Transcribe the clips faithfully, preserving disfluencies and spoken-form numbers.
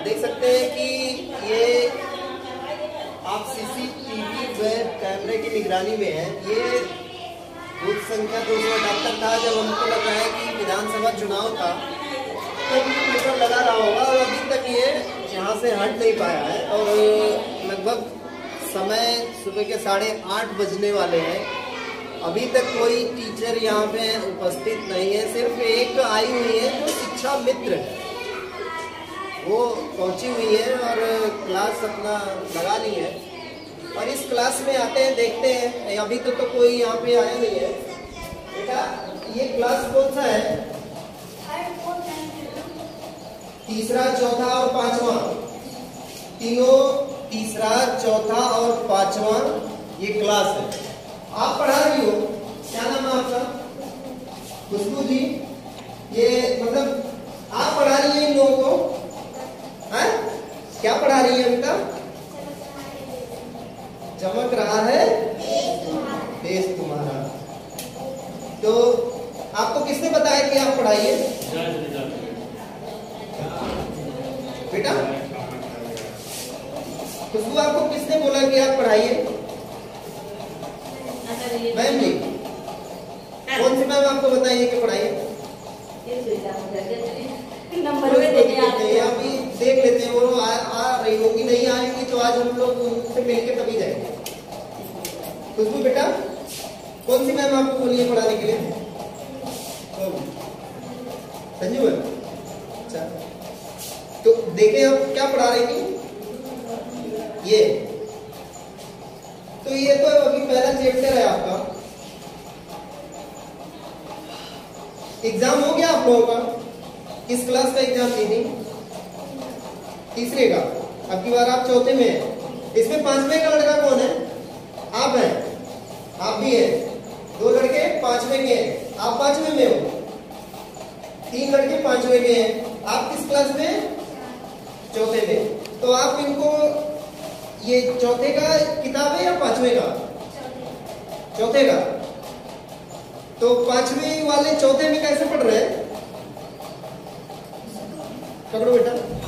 देख सकते हैं कि ये आप सीसीटीवी वेब कैमरे की निगरानी में है। ये बूथ संख्या दो सौ अठहत्तर था। जब हमको लग रहा है कि विधानसभा चुनाव था तब ये पेपर लगा रहा होगा और अभी तक ये यहाँ से हट नहीं पाया है। और लगभग समय सुबह के साढ़े आठ बजने वाले हैं, अभी तक कोई टीचर यहाँ पे उपस्थित नहीं है। सिर्फ एक आई हुई है जो शिक्षा मित्र है, वो पहुंची हुई है और क्लास अपना लगा ली है। और इस क्लास में आते हैं, देखते हैं। अभी तो, तो कोई यहाँ पे आया नहीं है। बेटा ये क्लास कौन सा है? तीसरा, चौथा और पांचवा, तीनों तीसरा, चौथा और पांचवा ये क्लास है। आप पढ़ा रही हो, क्या नाम है आपका? खुशबू जी। ये मतलब आप पढ़ा रही हैं इन लोगों को? है? क्या पढ़ा रही है बेटा? चमक रहा है देश तुम्हारा। तो आपको किसने बताया कि आप पढ़ाइए बेटा? खुशबू आपको किसने बोला कि आप पढ़ाइए? मैम जी, कौन सी मैम आपको बताइए कि पढ़ाइए? नंबर में देते हैं, अभी देख लेते हैं। वो आ, आ रही होगी, नहीं आएंगी तो आज हम लोग उनसे मिलके तभी जाएंगे। खुशबू बेटा, कौन सी मैम आपको बोली है पढ़ाने के लिए? संजू है। अच्छा, तो देखें आप क्या पढ़ा रही थी। ये तो ये तो अभी पहला चैप्टर है आपका। एग्जाम हो गया आप लोगों का? किस क्लास का एग्जाम दी थी? तीसरे का। अब की बार आप चौथे में हैं। इसमें पांचवे का लड़का कौन है? आप हैं, आप भी हैं। दो लड़के पांचवे के हैं, आप पांचवे में हो। तीन लड़के पांचवे के हैं, आप किस क्लास में? चौथे में। तो आप इनको, ये चौथे का किताब है या पांचवे का? चौथे का। तो पांचवे वाले चौथे में कैसे पढ़ रहे हैं? पकड़ो बेटा।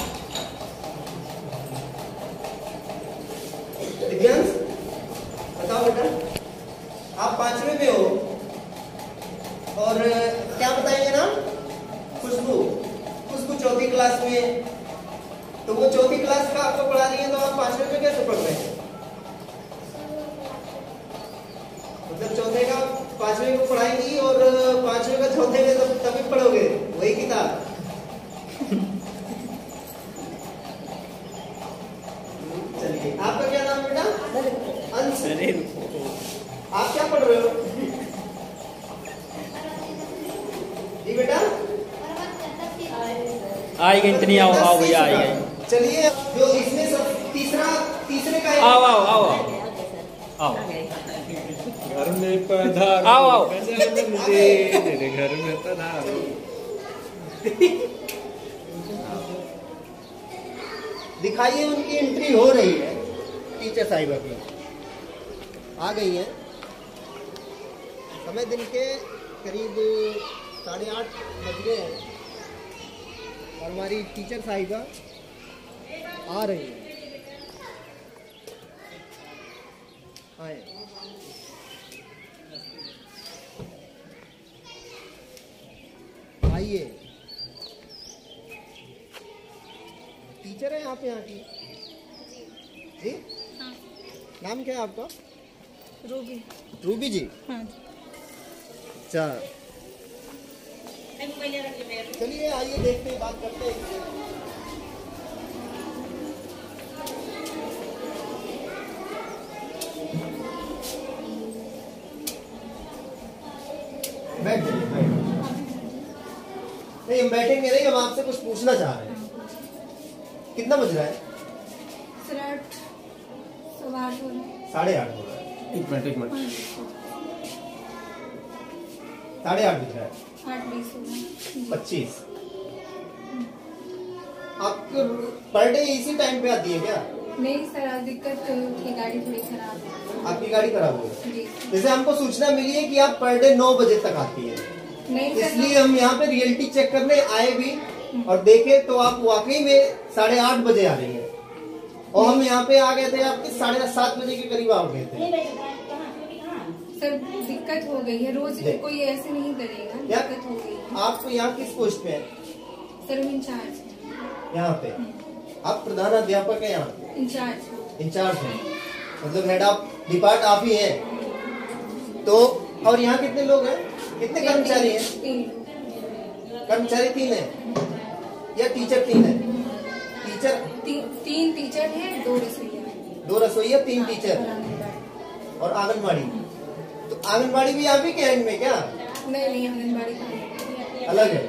दिव्यांश बताओ बेटा, आप पांचवे में हो और क्या बताएंगे ना? खुशबू। खुशबू चौथी क्लास में। तो वो चौथी क्लास का आपको पढ़ा रही है, तो आप पांचवे में कैसे पढ़ रहे हैं? मतलब चौथे का पांचवे को पढ़ाएंगी और पांचवे का चौथे में तब तभी पढ़ोगे वही किताब। चलिए, आपका क्या नाम बेटा? अंश। आप क्या पढ़ रहे हो जी बेटा? आएगा इतनी। आओ आओ भैया आइए। चलिए, जो इसमें सब तीसरा तीसरे का आओ आओ आओ आओ घर में पधारो, आओ आओ तेरे घर में पधारो। दिखाइए, उनकी एंट्री हो रही है। टीचर साहिबा की आ गई है। समय दिन के करीब साढ़े आठ बज गए हैं और हमारी टीचर साहिबा आ रही है। आए। आइए। टीचर है आप यहाँ की? जी हाँ। नाम क्या है आपका? रूबी। रूबी जी। हाँ। अच्छा, चलिए आइए देखते हैं, बात करते हैं। बैठ जाइए, बैठ। नहीं, हम बैठेंगे नहीं, हम आपसे कुछ पूछना चाह रहे हैं। कितना बज रहा है? साढ़े आठ हो रहा है। एक मिनट एक मिनट साढ़े आठ बज रहा है। आठ बीस पच्चीस। आपको पर डे इसी टाइम पे आती है क्या? नहीं सर, आज दिक्कत की गाड़ी थोड़ी खराब है। आपकी गाड़ी खराब हो गई? जी। जैसे हमको सूचना मिली है कि आप पर डे नौ बजे तक आती है। नहीं सर, इसलिए हम यहाँ पे रियलिटी चेक करने आए भी। और देखे तो आप वाकई में साढ़े आठ बजे आ रही है, और हम यहाँ पे आ गए थे आपके साढ़े सात बजे के करीब आ गए थे। सर दिक्कत हो गई है, रोज कोई ऐसे नहीं करेगा, दिक्कत हो गई है। आपको यहाँ किस पोस्ट पे है? सर हम इंचार्ज यहाँ पे आप प्रधान अध्यापक है, यहाँ इंचार्ज इंचार्ज है, मतलब हेड ऑफ डिपार्ट आप ही है। तो और यहाँ कितने लोग हैं, कितने कर्मचारी हैं? तीन कर्मचारी तीन है या टीचर तीन है? टीचर ती, तीन टीचर हैं, दो रसोइया, दो रसोइया, तीन टीचर और आंगनबाड़ी। तो आंगनबाड़ी भी आप ही के एंड में क्या? नहीं नहीं आंगनबाड़ी का अलग है।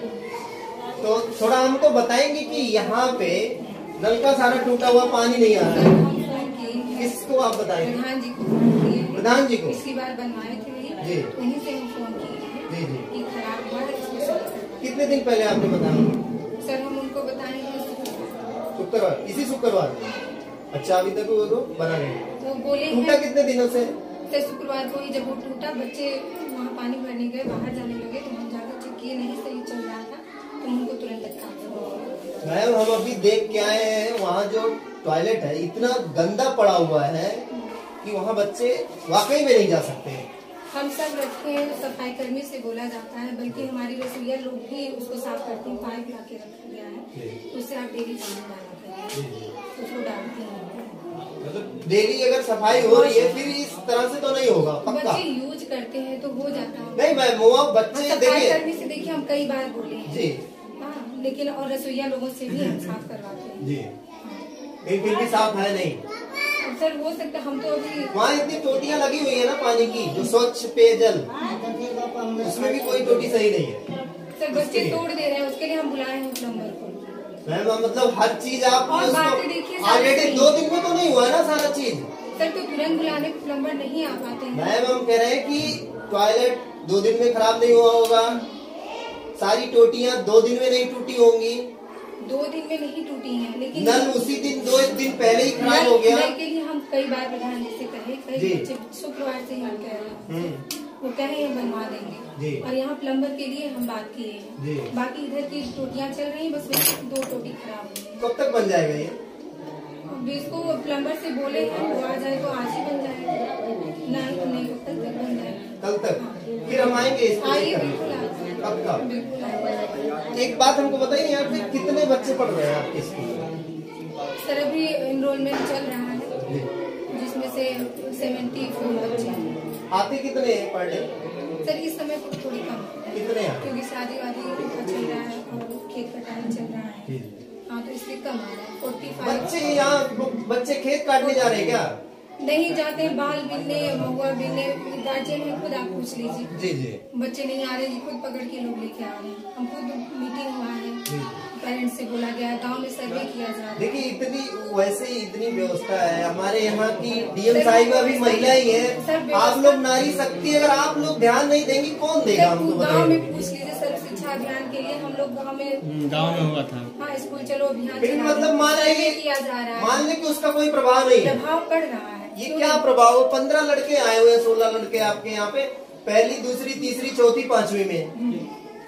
तो थोड़ा हमको बताएंगे कि यहाँ पे नल का सारा टूटा हुआ पानी नहीं आ रहा है, किसको आप बताएंगे? प्रधान जी को फोन किए, प्रधान जी को पिछली बार बनवाए थे जी, वहीं से हम फोन किए जी जी। कि खराब हुआ है, इसको सही करो। कितने दिन पहले आपने बताया? सर हम उनको बताएंगे शुक्रवार, इसी शुक्रवार। अच्छा, अभी तक वो तो बना नहीं, तो बोले टूटा हैं कितने दिनों से? सर शुक्रवार को ही जब वो टूटा, बच्चे वहाँ पानी भरने गए, बाहर जाने लगे तो हम जाकर चेक किए, नहीं सही चल रहा था तो उनको तुरंत तत्काल। मैम हम अभी देख के आए हैं, वहाँ जो टॉयलेट है इतना गंदा पड़ा हुआ है कि वहाँ बच्चे वाकई में नहीं जा सकते हैं। हम सब रखे हैं, सफाई कर्मी से बोला जाता है, बल्कि हमारी रसोइया लोग भी उसको साफ करते हैं, पाइप ला के रखा गया है, उससे आप डेली पानी डाला करिए, उसको डालते हैं। मतलब डेली अगर सफाई हो रही है, फिर इस तरह से तो नहीं होगा पक्का? बच्चे यूज करते हैं तो हो जाता है। नहीं मैम, वो आप बच्चे सफाई देखिए कर्मी से देखिए हम कई बार बोले हैं जी, हाँ, लेकिन और रसोइया लोगों से भी हम साफ करवाते हैं जी, लेकिन फिर भी साफ है नहीं। सर हो सकता, हम तो अभी वहाँ इतनी टोटियाँ लगी हुई है ना पानी की, जो स्वच्छ पेयजल, उसमें भी कोई टोटी सही नहीं है। सर बच्चे तोड़ दे रहे हैं, उसके लिए हम बुलाए हैं प्लम्बर को। मैम मतलब हर चीज आप और बातें देखिए सारी ऑलरेडी सही। दो दिन में तो नहीं हुआ है ना सारा चीज। सर तो तुरंत बुलाने को प्लम्बर नहीं आ पाते हैं। मैम हम कह रहे हैं कि टॉयलेट दो दिन में खराब नहीं हुआ होगा, सारी टोटियाँ दो दिन में नहीं टूटी होंगी, दो दिन में नहीं टूटी हैं, लेकिन नल उसी दिन दो दिन पहले ही खराब हो गया। नल के लिए हम कई बार प्रधान जी से कहे, जी। कई बच्चे शुक्रवार से हम कह रहे हैं, वो कहे हम बनवा देंगे, जी। और यहाँ प्लम्बर के लिए हम बात किए हैं। जी। बाकी इधर की टोटियाँ चल रही हैं, बस वही दो टोटी खराब हुई है। कब तक बन जाएगा ये? अब इसको प्लम्बर से बोले हैं, वो आ जाए तो आज ही बन जाएगा, नहीं तो नहीं तो कल तक बन जाएगा। कल तक? फिर हम आएंगे इसको आइए लेकर। बिल्कुल आइए, कब का? बिल्कुल आइए। एक बात हमको बताइए, यहाँ पे कितने बच्चे पढ़ रहे हैं आपके स्कूल में? सर अभी एनरोलमेंट चल रहा है, जी। जिसमें से सेवेंटी फोर बच्चे हैं। आते कितने हैं पर डे? सर इस समय को थोड़ी कम है, कितने हैं? क्योंकि शादी वादी का चल रहा है और खेत कटाई चल रहा है, हाँ तो इसलिए कम आ रहा है। फोर्टी बच्चे फाइव यहाँ बच्चे खेत काटने जा रहे हैं क्या? नहीं जाते हैं, बाल बिनने, महुआ बिनने, गार्जियन है खुद, आप पूछ लीजिए। जी जी। बच्चे नहीं आ रहे, खुद पकड़ के लोग लेके आ रहे हैं। हम खुद मीटिंग हुआ है, पेरेंट्स से बोला गया है, गांव में सर्वे किया जा रहा है। देखिए इतनी वैसे ही इतनी व्यवस्था है, हमारे यहाँ की डीएम साहिबा भी महिला ही है। आप लोग नारी शक्ति, अगर आप लोग ध्यान नहीं देंगी कौन देगा हमको? गाँव में बताइए। पूछ लीजिए, सर्व शिक्षा अभियान के लिए हम लोग गाँव में गांव में हुआ था। हाँ स्कूल चलो अभियान लेकिन चला रहे मतलब हैं, मान सर्वे लीजिए किया जा रहा है, मान लें कि उसका कोई प्रभाव नहीं है। प्रभाव पड़ रहा है। ये क्यों क्या नहीं? प्रभाव? पंद्रह लड़के आए हुए हैं, सोलह लड़के आपके यहाँ पे, पहली दूसरी तीसरी चौथी पांचवी में,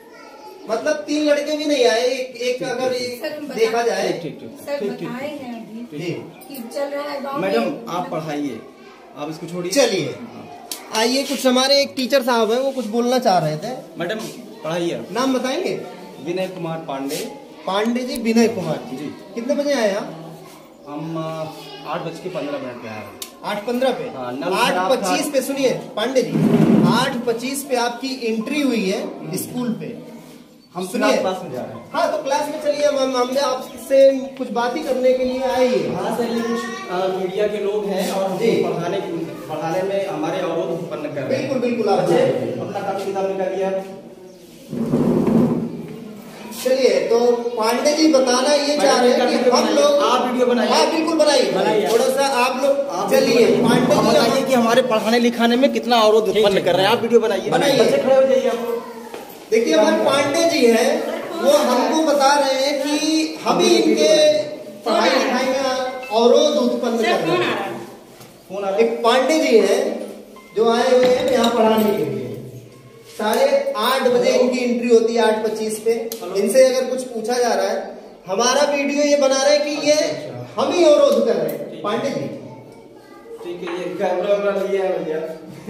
मतलब तीन लड़के भी नहीं आए। एक, एक अगर सर, हम बता- देखा जाए ठीक ठीक सर बताए हैं अभी जी। कि चल रहा है गाँव मैडम में। आप पढ़ाइए, आप इसको छोड़िए। चलिए आइए, कुछ हमारे एक टीचर साहब हैं, वो कुछ बोलना चाह रहे थे। मैडम पढ़ाइए। नाम बताएंगे? विनय कुमार पांडे। पांडे जी, विनय कुमार जी। जी। कितने बजे आए आप? हम आ, आठ बज के पंद्रह मिनट पे आए हैं। आठ पंद्रह पे? हाँ, नल आठ खराब था। पच्चीस पे सुनिए पांडे जी, आठ पच्चीस पे आपकी एंट्री हुई है स्कूल पे। हम सुनिए, क्लास में जा रहे हैं। हाँ तो क्लास में चलिए, हम हमने आपसे कुछ बात ही करने के लिए आए हैं। हाँ सर, ये कुछ आ, मीडिया के लोग हैं और जी। हमको पढ़ाने पढ़ाने में हमारे अवरोध उत्पन्न कर रहे हैं। बिल्कुल बिल्कुल, आप बच्चे अपना कापी किताब निकालिए। चलिए, तो पांडे जी बताना ये चाह रहे हैं कि हम लोग, आप वीडियो बनाइए। हाँ बिल्कुल बनाइए, बनाइए। थोड़ा सा आप लोग चलिए। पांडे आप जी बताइए कि हमारे पढ़ाने लिखाने में कितना अवरोध उत्पन्न कर रहे हैं। आप वीडियो बनाइए। बनाइए। बच्चे खड़े हो जाइए आप लोग। देखिए, हमारे पांडे जी हैं, वो हमको बता रहे हैं कि हम ही इनके पढ़ाई लिखाई में अवरोध उत्पन्न कर रहे हैं। फोन आ रहा है। एक पांडे जी हैं जो आए हुए हैं यहाँ पढ़ाने के लिए। साढ़े आठ बजे इनकी एंट्री होती है, आठ पच्चीस पे। इनसे अगर कुछ पूछा जा रहा है, हमारा वीडियो ये बना रहे हैं कि ये हम ही अवरोध कर रहे हैं। पांडे जी ठीक है, ये कैमरा वैमरा लिया है भैया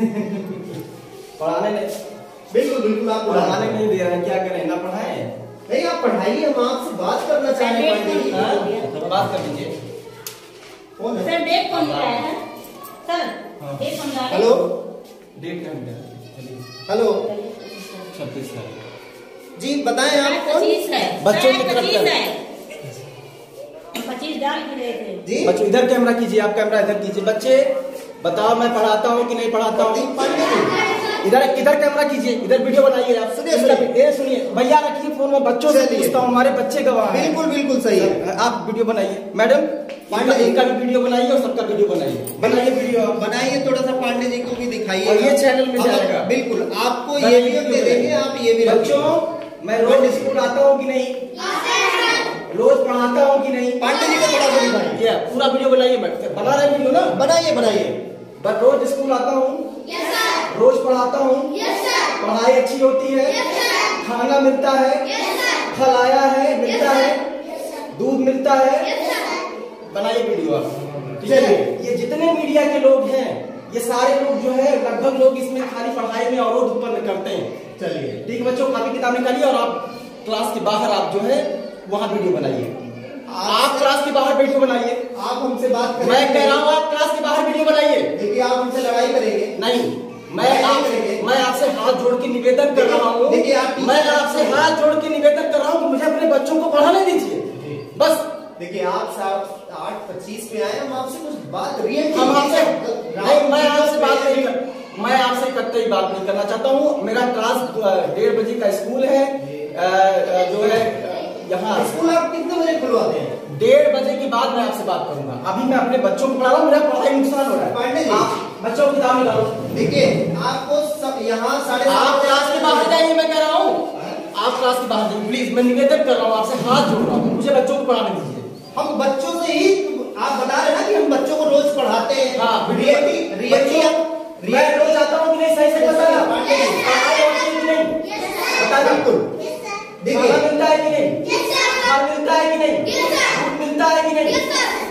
पढ़ाने नहीं, बिल्कुल बिल्कुल आप पढ़ाने नहीं दे रहे हैं, क्या करें ना पढ़ाए? नहीं आप पढ़ाइए, हम आपसे बात करना चाह रहे हैं। पांडे जी हाँ, बात कर लीजिए। कौन है? सर डेट कौन सा है सर? डेट कौन सा है? हेलो डेट का चलिए हेलो छब्बीस है जी, बताएं आप कौन? पच्चीस है बच्चों की तरफ पच्चीस कर। है, पच्चीस डाल के गए थे जी बच्चों इधर कैमरा कीजिए, आप कैमरा इधर कीजिए। बच्चे बताओ मैं पढ़ाता हूँ कि नहीं पढ़ाता हूँ? पांडे जी इधर इधर कैमरा कीजिए, इधर वीडियो बनाइए आप। सुनिए, सुनिए। ये सुनिए भैया, रखिए फोन में, बच्चों से चलिए। पूछता हूँ, हमारे बच्चे गवाह हैं। बिल्कुल बिल्कुल सही है। आप वीडियो बनाइए मैडम, पांडे जी। इनका भी वीडियो बनाइए और सबका वीडियो बनाइए, बनाइए वीडियो आप। बनाइए, थोड़ा सा पांडे जी को भी दिखाइए और ये चैनल में जाएगा। बिल्कुल, आपको ये भी हम दे देंगे, आप ये भी रखिए। बच्चों मैं रोज स्कूल आता हूँ कि नहीं, रोज पढ़ाता हूँ कि नहीं? पांडे जी को थोड़ा सा दिखाइए, ये पूरा वीडियो बनाइए, बना रहे वीडियो ना, बनाइए बनाइए। बस रोज स्कूल आता हूँ, रोज पढ़ाता हूँ, पढ़ाई अच्छी होती है, खाना मिलता है, फल आया है, मिलता है, दूध मिलता है। बनाइए वीडियो आप, ठीक है? ये जितने मीडिया के लोग हैं, ये सारे लोग जो है लगभग लोग इसमें खाली पढ़ाई में अवरोध उत्पन्न करते हैं। चलिए ठीक है बच्चों, कापी किताब निकालिए और आप क्लास के बाहर आप जो है वहाँ वीडियो बनाइए। आप क्लास के बाहर वीडियो बनाइए। आप हमसे बात करें, मैं कह रहा हूँ आप क्लास के बाहर वीडियो बनाइए। देखिए आप हमसे लड़ाई करेंगे नहीं, मैं आप मैं आपसे हाथ जोड़ के निवेदन कर रहा हूँ, देखिए आप मैं आपसे हाथ जोड़ के निवेदन कर रहा हूँ कि मुझे अपने बच्चों को पढ़ाने दीजिए बस। देखिए आप साहब आठ पच्चीस पे आए, हम आपसे कुछ बात रियल हम आपसे नहीं, मैं आपसे बात नहीं कर, मैं आपसे कतई बात नहीं करना चाहता हूँ। मेरा क्लास डेढ़ बजे का स्कूल है, जो है यहाँ स्कूल आप कितने बजे खुलवाते हैं? डेढ़ बजे के बाद मैं आपसे बात करूंगा। अभी मैं अपने बच्चों को पढ़ा रहा हूँ, मेरा पढ़ाई नुकसान हो रहा है। पांडे जी आप बच्चों को किताब निकालो। देखिए आपको सब यहाँ साढ़े आप क्लास के बाहर जाइए, मैं कह रहा हूँ आप क्लास के बाहर जाइए प्लीज। मैं निवेदन कर रहा हूँ, आपसे हाथ जोड़ रहा हूँ, मुझे बच्चों को पढ़ाने दीजिए। हम बच्चों से ही, आप बता रहे ना कि हम बच्चों को रोज पढ़ाते हैं। हाँ, रियलिटी रियलिटी मैं रोज आता हूँ कि नहीं, सही से बताना। पांडे जी पढ़ाई होती है कि नहीं, बता बिल्कुल। देखिए देखिए मिलता है कि नहीं, फल मिलता है कि नहीं, दूध मिलता है कि नहीं,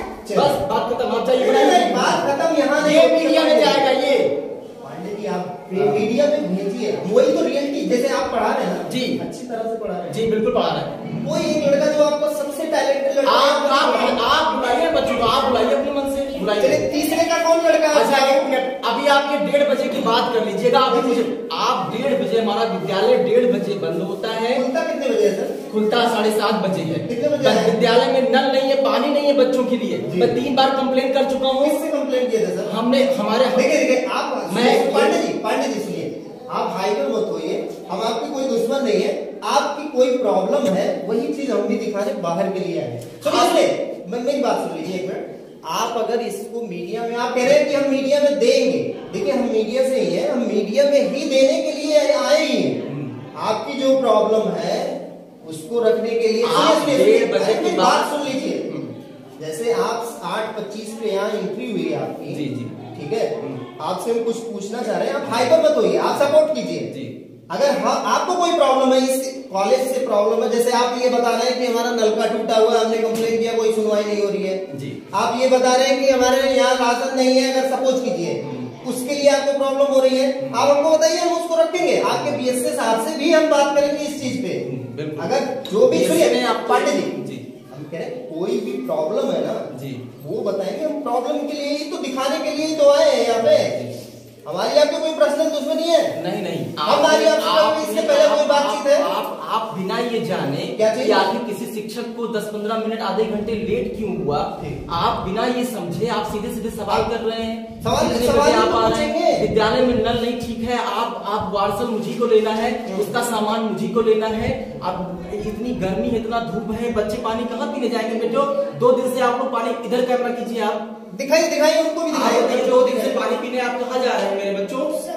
बस बात खत्म। आप नहीं, नहीं, चाहिए बात खत्म, यहाँ नहीं ये होती है। मीडिया में जाएगा ये। पांडे जी आप मीडिया में भेजिए, वही तो रियलिटी, जैसे आप पढ़ा रहे हैं ना जी, अच्छी तरह से पढ़ा रहे हैं। जी बिल्कुल पढ़ा रहे हैं। कोई एक लड़का जो आपको सबसे टैलेंटेड लड़का आप आप आप बुलाइए बच्चों को, आप बुलाइए अपने मन से बुलाइए। चलिए तीसरे का कौन लड़का है? अच्छा एक मिनट, अभी आप ये डेढ़ बजे की बात कर लीजिएगा। अभी मुझे आप डेढ़ बजे, हमारा विद्यालय डेढ़ बजे बंद होता है, खुलता कितने बजे है सर? खुलता साढ़े सात बजे है। कितने बजे है? विद्यालय में नल नहीं है, पानी नहीं है बच्चों के लिए। मैं तीन बार कंप्लेन कर चुका हूँ। किससे कंप्लेंट किया था सर? हमने हमारे देखिए देखिए आप मैं- पांडे जी पांडे जी सुनिए, आप हाइपर मत होइए, हम आपकी कोई दुश्मन नहीं है। आपकी कोई प्रॉब्लम है, वही चीज हम भी दिखाने बाहर के लिए आए हैं। सुनिए, मैं मेरी बात सुन लीजिए एक मिनट। आप अगर इसको मीडिया में, आप कह रहे हैं कि हम मीडिया में देंगे, देखिए हम मीडिया से ही है, हम मीडिया में ही देने के लिए आए ही हैं। आपकी जो प्रॉब्लम है उसको रखने के लिए आप डेढ़ बजे के बाद बात सुन लीजिए। जैसे आप आठ पच्चीस पे यहाँ एंट्री हुई है आपकी, जी जी ठीक है, आपसे हम कुछ पूछना चाह रहे हैं, आप हाइपर मत होइए, आप सपोर्ट कीजिए जी। अगर हाँ आपको कोई प्रॉब्लम है, इस कॉलेज से प्रॉब्लम है, जैसे आप ये बता रहे हैं कि हमारा नलका टूटा हुआ है, हमने कंप्लेन किया, कोई सुनवाई नहीं हो रही है जी। आप ये बता रहे हैं कि हमारे यहाँ राशन नहीं है, अगर सपोज कीजिए उसके लिए आपको प्रॉब्लम हो रही है, आप हमको बताइए, हम उसको रखेंगे। आपके बीएसए साहब से भी हम बात करेंगे इस चीज पे। अगर जो भी सुनिए पांडे जी, जी हम कह रहे हैं कोई भी प्रॉब्लम है ना जी, वो बताएंगे। हम प्रॉब्लम के लिए ही तो, दिखाने के लिए ही तो आए हैं यहाँ पे। हमारी आपके कोई पर्सनल दुश्मनी है? नहीं नहीं, हमारी आपसे इससे पहले कोई बातचीत है? आप आप बिना ये जाने क्या चीज? कि आखिर किसी शिक्षक को दस पंद्रह मिनट आधे घंटे लेट क्यों हुआ, आप बिना ये समझे आप सीधे सीधे सवाल कर रहे हैं। सवाल कितने सवाल बजे आप तो आ रहे हैं? पूछेंगे। विद्यालय में नल नहीं ठीक है, आप आप वार्सल मुझी को लेना है, उसका सामान मुझी को लेना है। अब इतनी गर्मी है, इतना धूप है, बच्चे पानी कहाँ पीने जाएंगे बेटो? दो दिन से आप लोग पानी, इधर कैमरा कीजिए, आप दिखाइए दिखाइए उनको भी आए दिखाइए। दो दिन से पानी पीने आप कहाँ जा रहे हैं मेरे बच्चों?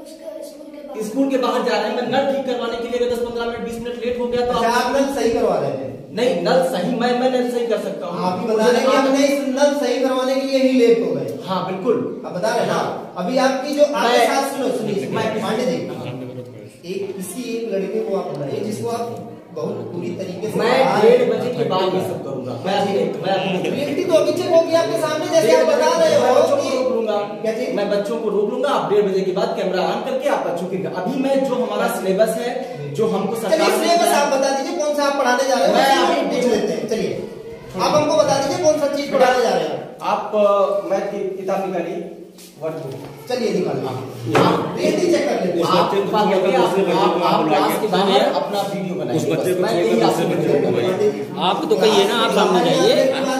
स्कूल के बाहर जा रहे हैं। मैं नल ठीक करवाने के लिए दस पंद्रह मिनट बीस मिनट लेट हो गया तो अच्छा, आप आप नल सही करवा रहे थे? नहीं, नल सही मैं मैं नल सही कर सकता हूँ। आप ही बता रहे हैं कि हमने इस नल सही करवाने के लिए ही लेट हो गए। हाँ बिल्कुल, आप बता रहे हैं ना। अभी आपकी जो आपके मैं- साथ सुनो सुनिए मैं- पांडे जी, एक किसी एक लड़के को आप बनाइए जिसको आप बहुत पूरी तरीके से मैं डेढ़ बजे के बाद ये सब करूंगा। मैं रियलिटी तो अभी चेक होगी आपके सामने, जैसे आप बता रहे हो। बच्चों को रोक लूंगा, मैं बच्चों को रोक लूंगा। आप डेढ़ बजे के बाद कैमरा ऑन करके आप बच्चों के अभी मैं जो हमारा सिलेबस है, जो हमको सरकार सिलेबस आप बता दीजिए कौन सा आप पढ़ाने जा रहे हो। मैं अभी पूछ लेते हैं, चलिए आप हमको बता दीजिए कौन सा चीज पढ़ाने जा रहे हैं आप। मैं किताब निकालिए, वर्ड बुक चलिए निकालिए, रियलिटी चेक कर लेते हैं। आप क्लास के बाहर अपना वीडियो बनाइए, उस बच्चे को आप तो कहिए ना, आप सामने जाइए।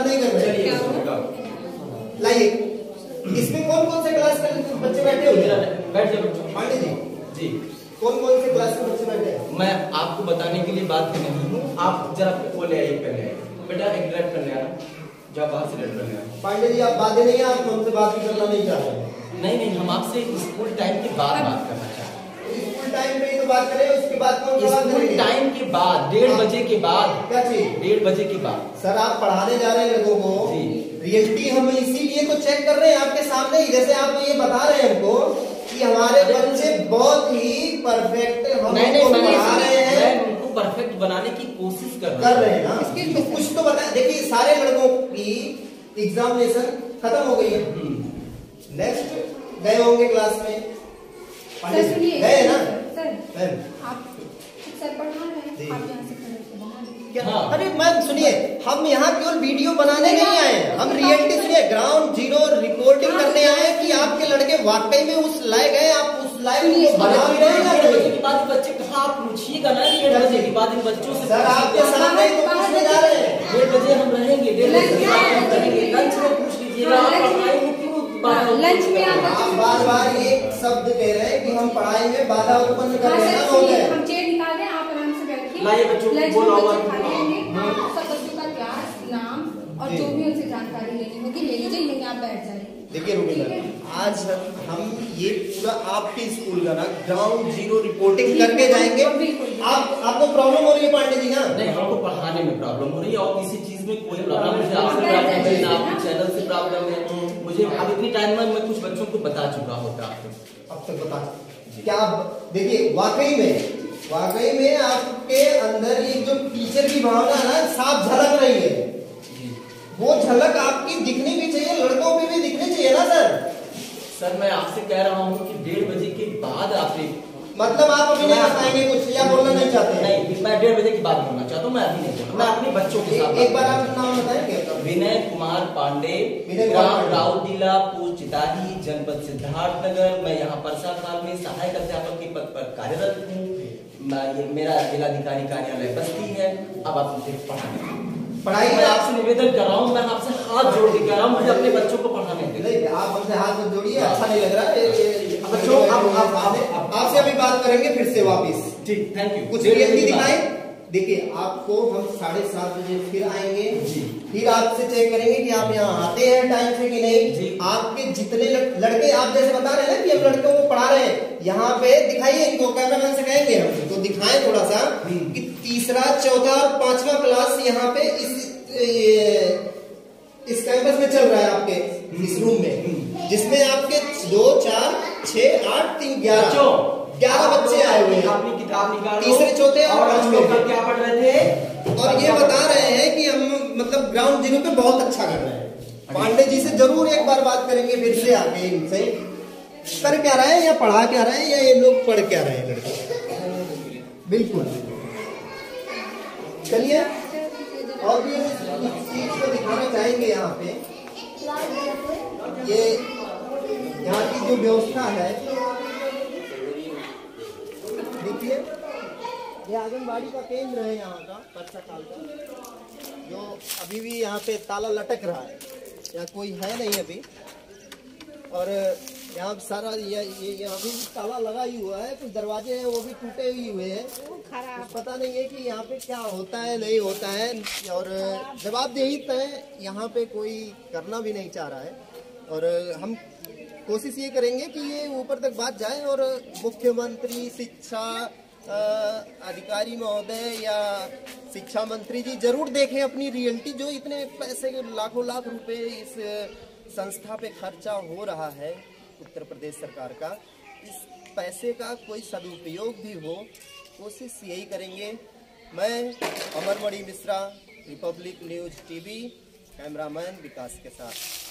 लाइए, इसमें कौन कौन से क्लास के बच्चे बैठे हुए हैं? बैठ जाओ बच्चों। पांडे जी जी, कौन कौन से क्लास के बच्चे बैठे हैं? मैं आपको बताने के लिए बात कर नहीं हूँ। आप जरा वो ले आइए, पहले बेटा एक ड्राइव कर ले आना, जब बाहर से लेट कर ले आना। पांडे जी आप बातें नहीं, आप हमसे बात भी करना नहीं चाह रहे हैं। नहीं नहीं, हम आपसे स्कूल टाइम के बाद बात करना चाहते हैं। स्कूल टाइम पे ही तो बात करें, उसके बाद कौन सा बात स्कूल करेंगे? टाइम के बाद, डेढ़ बजे के बाद। क्या चीज? डेढ़ बजे के बाद। सर आप पढ़ाने जा रहे हैं लोगों को, जी। रियलिटी हम इसीलिए तो चेक कर रहे हैं आपके सामने ही। जैसे आप ये बता रहे हैं हमको कि हमारे बच्चे बहुत ही परफेक्ट हम नहीं नहीं, उनको पढ़ा रहे हैं, मैं उनको परफेक्ट बनाने की कोशिश कर कर रहे हैं ना। तो कुछ तो बता। देखिए सारे लड़कों की एग्जामिनेशन खत्म हो गई है, नेक्स्ट गए होंगे क्लास में, सर सुनिए, गए ना सर मैम? आप सर पढ़ा रहे हैं, आप यहाँ से खड़े होकर बना लीजिए। हाँ। अरे मैम सुनिए, हम यहाँ केवल वीडियो बनाने नहीं आए हैं, हम रियलिटी सुनिए ग्राउंड जीरो रिपोर्टिंग करने आए हैं कि आपके लड़के वाकई में उस लायक है, आप उस लायक को बना भी रहे हैं। डेढ़ बजे के बाद बच्चे कहाँ आप पूछिएगा ना, डेढ़ बजे के बाद इन बच्चों से सर आपके सामने ही तो पूछने जा रहे हैं। डेढ़ बजे हम रहेंगे, डेढ़ बजे के बाद हम करेंगे। लंच में पूछ लीजिएगा, आप पढ़ाई में क्यों बाधा लंच में आप आप बार बार ये शब्द कह रहे हैं कि हम पढ़ाई में बाधा उत्पन्न कर रहे हैं। हो गए हम चेयर निकाल दें, आप आराम से बैठिए। लाइए बच्चों को लंच में बोला हुआ बच्चे खा लेंगे, सब बच्चों का क्लास नाम और जो भी उनसे जानकारी लेनी होगी ले लीजिए, यहीं आप बैठ जाइए। देखिए रुबी मैम, आज हम ये पूरा आपके स्कूल का ना ग्राउंड जीरो रिपोर्टिंग करके जाएंगे। आप आपको प्रॉब्लम हो रही है पांडे जी ना? नहीं, हमको पढ़ाने में प्रॉब्लम हो रही है और किसी चीज में कोई प्रॉब्लम मुझे आपसे प्रॉब्लम है ना आपके चैनल से प्रॉब्लम है। मुझे अब इतनी टाइम में मैं कुछ बच्चों को बता चुका होता आपको। अब तक बता क्या आप देखिए वाकई में वाकई में आपके अंदर ये जो टीचर की भावना ना साफ झलक रही है, वो झलक आपकी दिखनी भी चाहिए, लड़कों पे भी दिखनी चाहिए ना सर। सर मैं आपसे कह रहा हूँ कि डेढ़ बजे के बाद आपने मतलब आप अभी नहीं बताएंगे कुछ या बोलना नहीं चाहते हैं? नहीं, मैं डेढ़ बजे के बाद बोलना चाहता हूँ, मैं अभी नहीं बोलूँ। मैं अपने बच्चों के साथ एक बार आप नाम बताएंगे? विनय कुमार पांडे, ग्राम राउडीला, पोस्ट चिताही, जनपद सिद्धार्थनगर। मैं यहाँ परसा काल में सहायक अध्यापक के पद पर कार्यरत हूँ। ये मेरा जिलाधिकारी कार्यालय बस्ती है। अब आप मुझे पढ़ाने पढ़ाई मैं आपसे निवेदन कर रहा हूँ, मैं आपसे हाथ जोड़ के कह रहा हूँ, मुझे अपने बच्चों को पढ़ाने दें। आप हमसे हाथ मत जोड़िए, अच्छा नहीं लग रहा है। बच्चों आप आपसे अभी बात करेंगे फिर से वापिस। ठीक, थैंक यू। कुछ रियलिटी दिखाएं। देखिए आपको हम साढ़े सात बजे फिर आएंगे जी, फिर आपसे चेक करेंगे कि आप यहाँ आते हैं टाइम से कि नहीं जी। आपके जितने लड़के आप जैसे बता रहे हैं ना कि हम लड़कों को पढ़ा रहे हैं, यहाँ पे दिखाइए इनको, कैमरामैन से कहेंगे हम तो दिखाएं थोड़ा सा कि तीसरा चौथा और पांचवा क्लास यहाँ पे इस इस कैंपस में चल रहा है आपके इस रूम में, जिसमें आपके दो चार छह आठ तीन ग्यारह ग्यारह बच्चे आए हुए हैं। अपनी किताब निकालो, तीसरे चौथे और पांचवे क्या पढ़ रहे थे और ये बता रहे हैं कि हम मतलब ग्राउंड जीरो पे बहुत अच्छा कर रहे हैं। पांडे जी से जरूर एक बार बात करेंगे फिर से आके इनसे, कर क्या रहे हैं या पढ़ा क्या रहे हैं या ये लोग पढ़ क्या रहे हैं लड़के। बिल्कुल चलिए और भी हम इस चीज को दिखाना चाहेंगे। यहाँ पे ये यहाँ की जो व्यवस्था है देखिए, ये आंगनबाड़ी का केंद्र है यहाँ का परसा काल का, जो अभी भी यहाँ पे ताला लटक रहा है, यहाँ कोई है नहीं अभी। और यहाँ सारा ये ये, ये अभी ताला लगा ही हुआ है, कुछ दरवाजे हैं वो भी टूटे ही हुए हैं, पता नहीं है कि यहाँ पे क्या होता है नहीं होता है। और जवाबदेही तय यहाँ पे कोई करना भी नहीं चाह रहा है। और हम कोशिश ये करेंगे कि ये ऊपर तक बात जाए और मुख्यमंत्री, शिक्षा अधिकारी महोदय या शिक्षा मंत्री जी जरूर देखें अपनी रियलिटी, जो इतने पैसे लाखों लाख रुपए इस संस्था पे खर्चा हो रहा है उत्तर प्रदेश सरकार का, इस पैसे का कोई सदुपयोग भी हो, कोशिश यही करेंगे। मैं Amarmani Mishra, Republic News TV, cameraman Vikas के साथ।